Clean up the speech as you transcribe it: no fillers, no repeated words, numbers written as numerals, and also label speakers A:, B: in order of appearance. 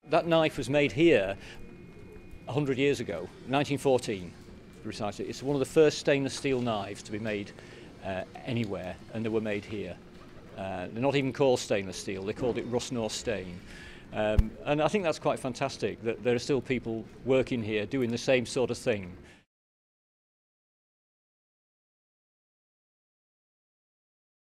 A: That knife was made here 100 years ago, 1914 precisely. It's one of the first stainless steel knives to be made anywhere, and they were made here. They're not even called stainless steel, they called it rust nor stain. And I think that's quite fantastic that there are still people working here doing the same sort of thing.